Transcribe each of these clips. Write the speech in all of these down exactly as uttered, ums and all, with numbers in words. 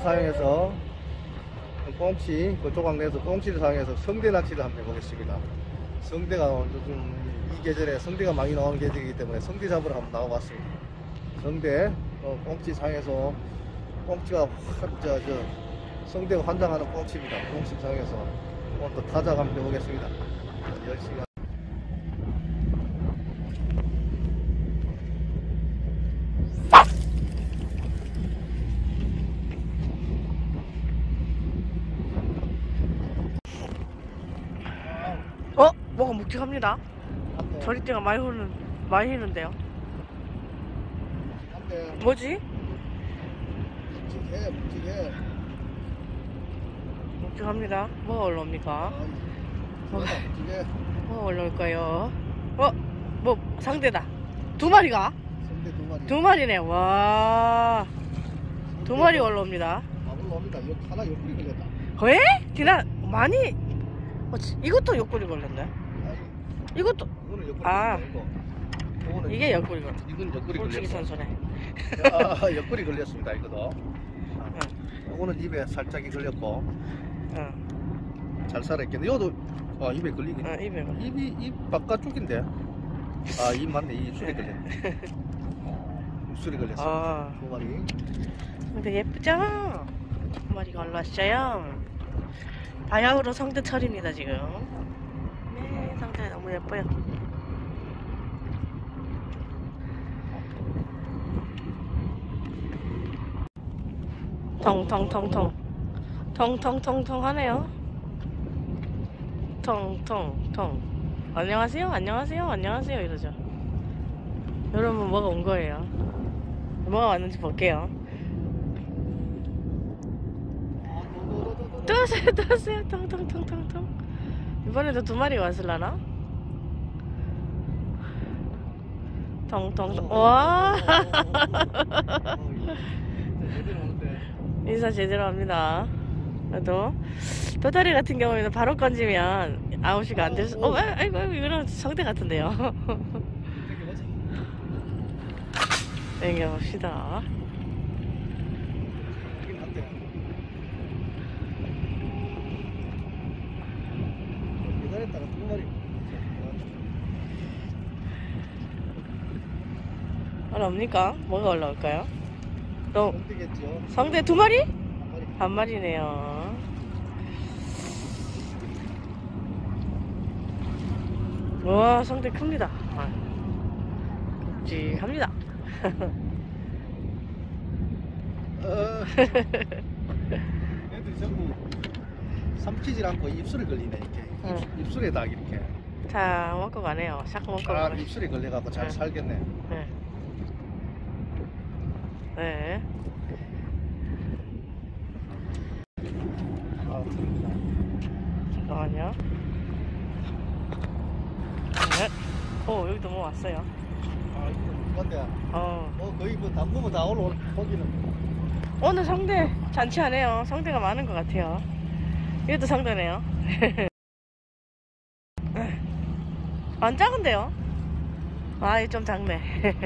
사용해서 꽁치, 그 조각 내서 꽁치를 사용해서 성대 낚시를 한번 해보겠습니다. 성대가 요즘 이 계절에 성대가 많이 나오는 계절이기 때문에 성대 잡으러 한번 나와봤습니다. 성대, 어, 꽁치 사용해서 꽁치가 확, 저, 저, 성대가 환장하는 꽁치입니다. 꽁치 사용해서 오늘도 타작 한번 해보겠습니다. 열심히. 어? 뭐가 묵직합니다. 저리띠가 많이 흐르는, 많이 흐르는데요. 뭐지? 묵직해, 묵직해. 묵직합니다. 뭐가 올라옵니까? 뭐, 묵직해. 뭐가 올라올까요? 어? 뭐 상대다. 두 마리가? 성대 두 마리. 두 마리네. 와. 두 마리 올라옵니다. 아, 올라옵니다. 요, 하나 옆구리 걸렸다. 왜? 디나 많이. 어, 지- 이것도 옆구리 걸렸네. 아니, 이것도. 이거는 옆구리 아. 걸렸다, 이거. 이거는 이게 옆구리 걸렸. 이건 옆구리 꼴찌기 걸렸어. 선수네. 아, 옆구리 걸렸습니다. 이거도. 응. 이거는 입에 살짝이 걸렸고 응. 잘 살아있겠네. 이것도 아, 입에 걸리긴. 응, 입에 걸려. 입이 입 바깥쪽인데. 아, 입 맞네. 이 입술에 걸렸네. 입술에 걸렸어. 아. 두 마리. 근데 예쁘죠? 두 마리가 올라왔어요. 바야흐로 성대철입니다 지금. 네, 성대 너무 예뻐요. 텅텅텅텅 텅텅텅텅 하네요. 텅텅텅. 안녕하세요 안녕하세요 안녕하세요 이러죠. 여러분 뭐가 온 거예요. 뭐가 왔는지 볼게요. 또 왔어요 또 왔어요. 텅텅텅텅텅. 이번에도 두 마리 왔을라나? 텅텅텅. 와. 인사 제대로 합니다. 그래도 도다리 같은 경우에는 바로 건지면 아웃이가 안 될 수. 어, 아이고, 아이고, 이거는 성대 같은데요. 당겨봅시다. 기다렸다가 두 마리. 올라옵니까? 뭐가 올라올까요? 또 되겠죠. 성대 두 마리? 한 마리네요. 와, 성대 큽니다. 아, 굵직합니다. 어, 애들이 전부 삼키질 않고 입술에 걸리네. 이렇게 응. 입, 입술에 딱 이렇게. 자, 먹고 가네요. 샥 먹고 잘 가네. 입술에 걸려갖고 잘 응. 살겠네. 네. 네. 아, 틀립니다. 잠깐만요. 네. 오, 여기도 뭐 왔어요. 아, 이거 뭔데? 어. 어, 거의 뭐 담그면 다 올라오네. 거기는. 오늘 성대 잔치하네요. 성대가 많은 것 같아요. 이것도 성대네요. 안 작은데요? 아, 이거 좀 작네.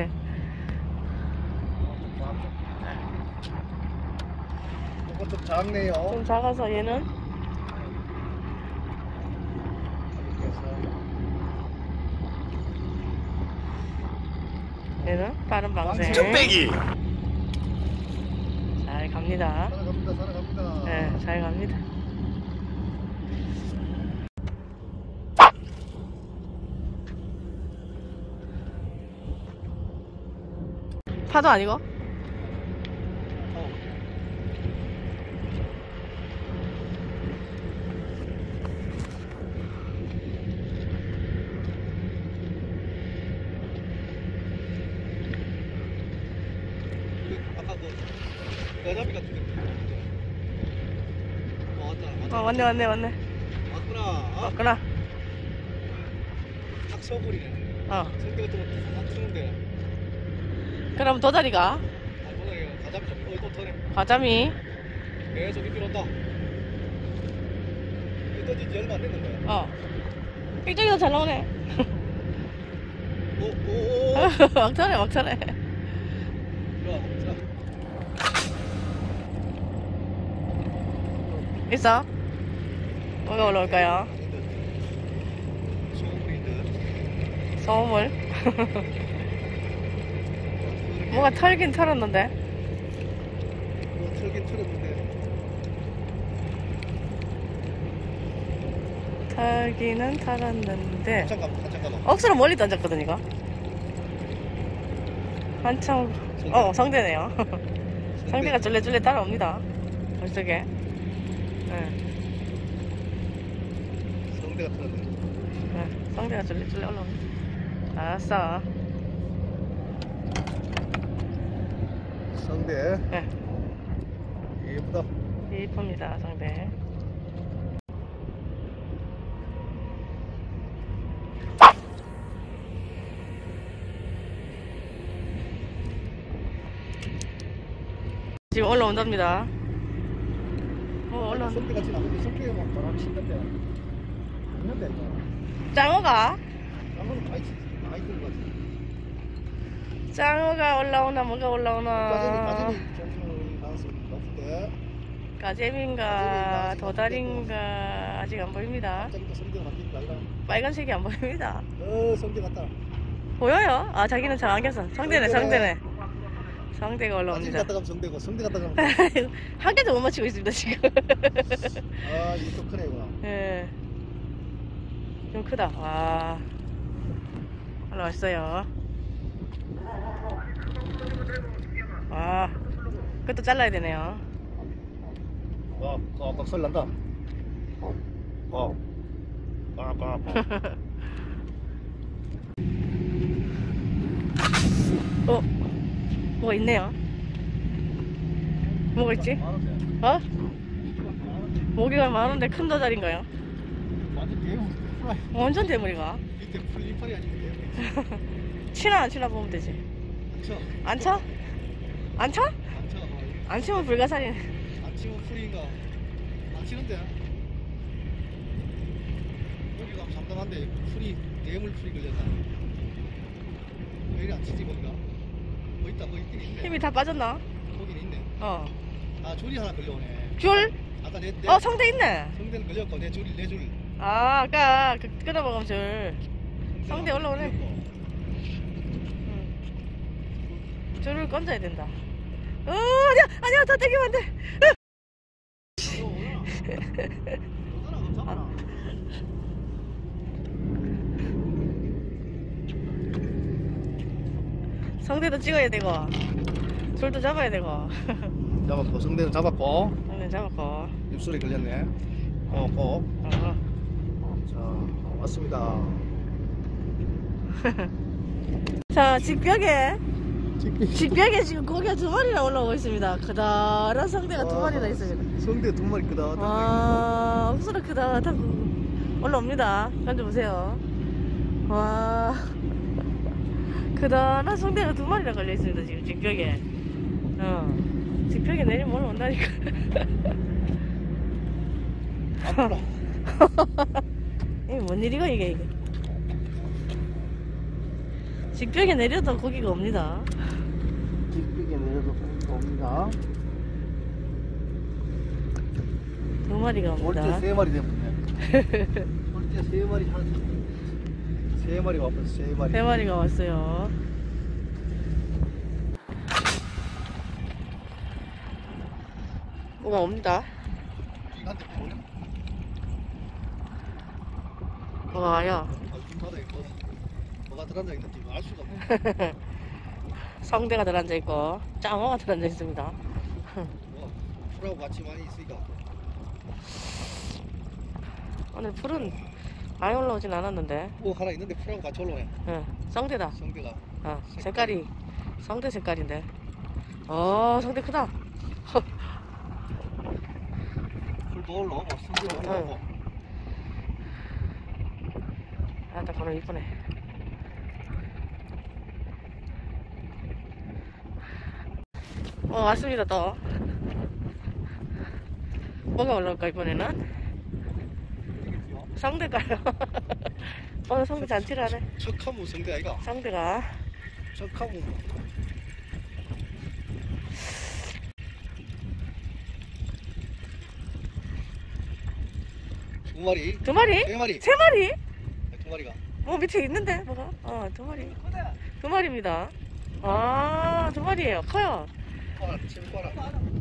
이거 좀 작네요. 좀 작아서 얘는 얘는 빠른 방생. 쭉빼기. 잘 갑니다. 살아갑니다. 살아갑니다. 네, 잘 갑니다. 파도 아니고? 아까 그 여자비 같은 게. 어, 왔다. 왔다. 어, 왔네, 왔네, 왔네. 왔구나. 아, 왔구나. 딱 서버리네. 어. 성대 같은 거딱 쓰는데. 그럼 도다리가? 아, 뭐야, 가자미 좀. 어, 또 터네. 가자미. 계속 이끌 온다. 이거 떠진 지 얼마 안 됐는 거야. 어. 이쪽이 더 잘 나오네. 오, 오, 오. 막 터네, 막 터네. 들어와, 자. 있어? 뭐가 올라올까요? 소금인데. 소음을? 뭐가 털긴 털었는데? 뭐 털긴 털었는데. 털기는 털었는데. 잠깐만, 잠깐만. 억수로 멀리 던졌거든 이거. 한참. 어, 성대네요. 성대가 쫄래쫄래 따라옵니다. 벌써게. 네. 성대가 털었네. 네, 성대가 쫄래쫄래 올라옵니다. 알았어. 성대. 네, 예쁘다. 이쁩니다, 성대. 지금 올라온답니다. 어, 올라. 성대가 지금 아무리 성대가 막 바람 친다데. 있는데 이거. 짱어가? 아무리 많이 치, 많이 뜬 거지. 짱어가 올라오나 뭐가 까제비, 올라오나. 까제비 좀 가능성이 높은데. 까제비인가 도다리인가 아직 안 보입니다. 갑자기 또 성대가 바뀌는 거 아니라. 빨간색이 안 보입니다. 어, 성대 같다. 보여요? 아, 자기는 잘 안 꼈어. 성대네, 성대네. 성대가 까제비 올라옵니다. 갔다 가면 성대고, 성대 갔다 가면. 한 개도 못 맞추고 있습니다, 지금. 아, 이게 좀 크네, 이거. 예. 좀 크다. 와. 올라왔어요. 와. 그것도 잘라야 되네요. 와, 꽉꽉 소리 난다. 와. 꽉꽉. 어? 뭐가 있네요. 뭐가 있지? 어? 모기가 많은데 큰 도다리인가요? 완전 대형 프라이. 완전 대물이가. 밑에 풀 이파리 아니면 대형. 치나 안 치나 보면 되지. 쳐. 안 쳐? 안 쳐? 안 쳐. 안 치면 불가사리네. 안 치면 풀인가? 안 치는데. 여기가 상당한데 풀이 대물 풀이 걸렸나? 왜 이리 안 치지 뭔가? 뭐 있다, 뭐 있긴 있네. 힘이 다 빠졌나? 거긴 있네. 어. 아, 줄이 하나 걸려오네. 줄? 아까 내, 내 어, 성대 있네. 성대는 걸렸고 내 줄이 내 줄. 아, 아까 그 끊어먹은 줄. 성대 올라오네. 응. 줄을 건져야 된다. 어, 아니야, 아니야, 더 땡기면 안 돼. 아. 성대도 찍어야 되고, 줄도 잡아야 되고. 잡았고 성대는 잡았고 성대 잡았고. 입술이 걸렸네. 꼭. 어. 자, 왔습니다. 자, 직벽에, 직비. 직벽에 지금 고기가 두 마리나 올라오고 있습니다. 크다란 성대가 두 와, 마리나 있습니다. 성대 두 마리 크다. 와, 억수로 크다. 다 올라옵니다. 만져보세요. 와, 크다란 성대가 두 마리나 걸려 있습니다. 지금 직벽에. 어, 직벽에 내리면 올라온다니까. 안 풀어. 이게 뭔 일이고 이게 이게. 직벽에 내려도 고기가 옵니다. 직비에 내려도 고기가 옵니다. 두 마리가 올 옵니다. 때 세 마리 되었네. 올 때 세 마리 한 세 마리가 왔어. 세 마리. 세 마리가 왔어요. 뭐가 옵니다. 이한테 보내. 뭐가 와요. 바닥에 뭐, 뭐가 들어앉아 있는지 알 수가 없네. 성대가 들어앉아 있고 짱어가 들어앉아 있습니다. 뭐, 풀하고 같이 많이 있으니까. 오늘 풀은 많이 올라오진 않았는데. 오, 하나 있는데 풀하고 같이 올라오네. 응, 성대다. 성대가. 어, 색깔이 성대 색깔인데. 어, 성대 크다. 풀도 올라오고 성대도 올라오고. 아, 딱 번호 이쁘네. 어, 왔습니다 또. 뭐가 올라올까 이번에는? 성대가요. 오늘 성대 잔치를 하네. 척하무 성대 아이가? 성대가. 척하무. 두 마리. 두 마리? 세 마리. 세 마리? 네, 두 마리가. 뭐 밑에 있는데 뭐가? 어, 두 마리. 두 마리입니다. 아, 두 마리예요. 커요. 봐라, 지금 봐라.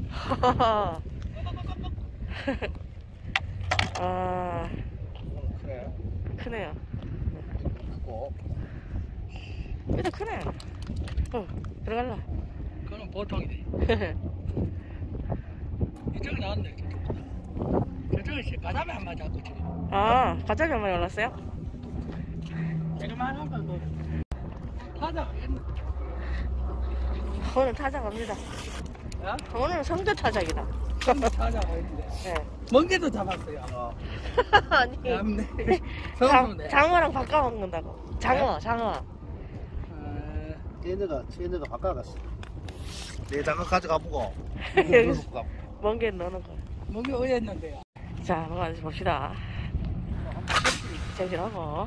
아, 그래. 크네요. 크고. 얘도 크네. 어, 들어갈라. 그거는 보통이네. 이쪽이 나왔네. 저쪽에 있어. 가자미 한 마리 잡고 지금. 아, 가자미 한 마리 올랐어요? 제가만 한 번 뭐. 타자. 오늘 타작 갑니다. 야? 오늘은 성대 타작이다. 타자가 있는데. 네. 멍게도 잡았어요. 어. 아니, 참네. 장, 성수네. 장어랑 바꿔 먹는다고. 장어, 장어. 아, 얘네가, 얘네가 바꿔갔어. 내 장갑 가져가 보고. 여기 멍게 넣는 거. 멍게 어디 있는데요? 자, 한번 봅시다. 정신하고.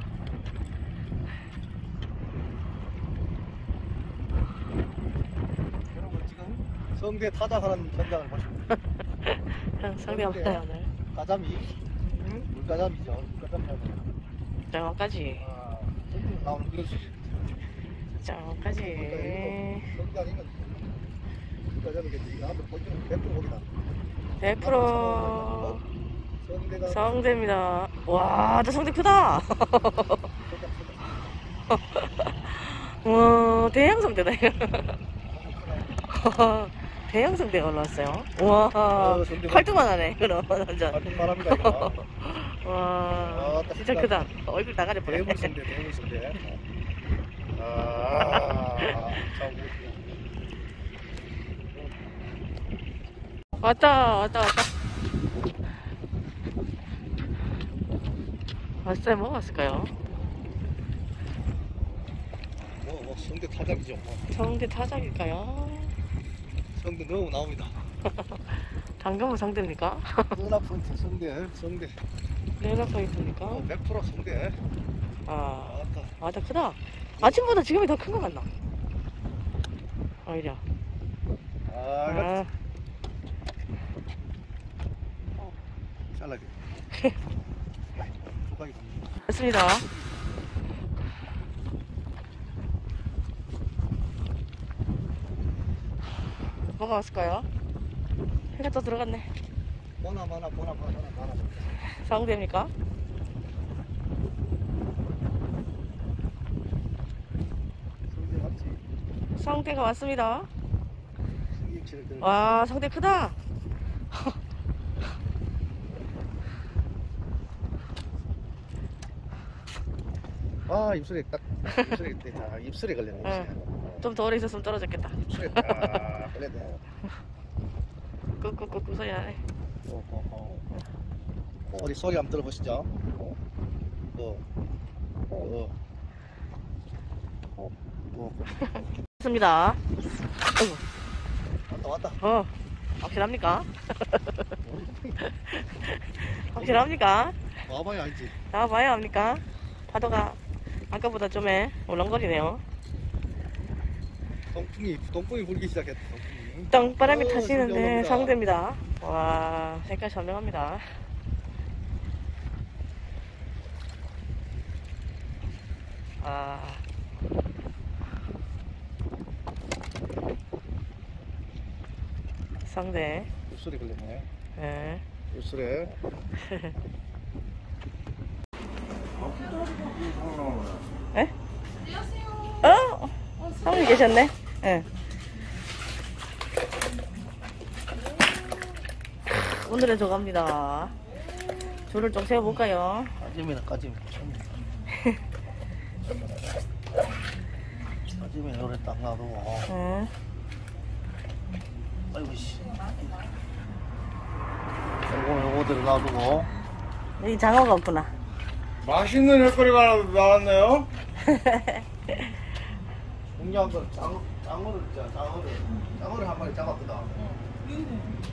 여러분 지금 성대 타작하는 현장을 보십니다. 성대 없어요, 오늘. 가자미. 응? 물가자미죠. 물가자미. 장어까지. 아, 나오는 그런 수준. 장어까지. 성대 아니면 물가자미겠지. 이거 한번 보여주면 백 퍼센트 거기다. 백 퍼센트 성대가. 성대입니다. 와, 저 성대 크다. 와, 대형 성대다. 대형 성대가 올라왔어요. 와, 어, 성대가- 활동만 하네. 그럼 완전. 활동만 합니다, 이거. 와, 아, 진짜 크다. 얼굴 나가려 보네. 대물 성대, 대물 성대. 아, 참. 왔다, 왔다, 왔다. 왔어요. 뭐 왔을까요? 뭐, 뭐, 성대 타작이죠. 뭐. 성대 타작일까요? 성대 너무 나옵니다. 당근은 성대입니까? 누나 포인트 성대, 성대. 레나 포인트입니까? 어, 백 퍼센트 성대. 아, 아까 아, 더 크다. 아침보다 지금이 더 큰 것 같나? 오히려. 아, 아, 잘라게. 조각이 갑니다. 됐습니다. 뭐가 왔을까요? 해가 또 들어갔네. 보나 마나 보나 마나 마나. 성대입니까? 성대 맞지? 성대가 왔습니다. 승기치를 들어. 와, 성대 크다. 아, 입술에 딱 입술에 딱 입술에 걸렸네. 응. 좀 더 오래 있었으면 떨어졌겠다. 입술에 딱 걸렸네. 꾹꾹꾹꾹 소리 나네. 어, 어, 어. 어디 소리 한번 들어보시죠. 어, 어, 어, 어, 어. 됐습니다. 어이구. 왔다 왔다. 어, 확실합니까? 확실합니까? 와봐야 알지. 나와봐야 합니까? 파도가 아까보다 좀 해. 울렁거리네요. 동풍이 동풍이 불기 시작했다. 동풍이. 땅바람이 어, 타시는데 선명합니다. 상대입니다. 와, 색깔 선명합니다. 아, 상대. 입술에 걸렸네. 예. 입술에. 에? 어? 사모님 계셨네? 예. 오늘의 저갑니다. 줄을 좀 세워볼까요? 까지미나 까지미. 까지미 노래 딱 놔두고. 예. 아이고 씨. 요거 요거들을 놔두고. 여기 장어가 없구나. 맛있는 횟거리가 나왔네요. 중요한 건 장어, 장어를 있잖아, 장어를. 장어를 한 마리 잡았거든.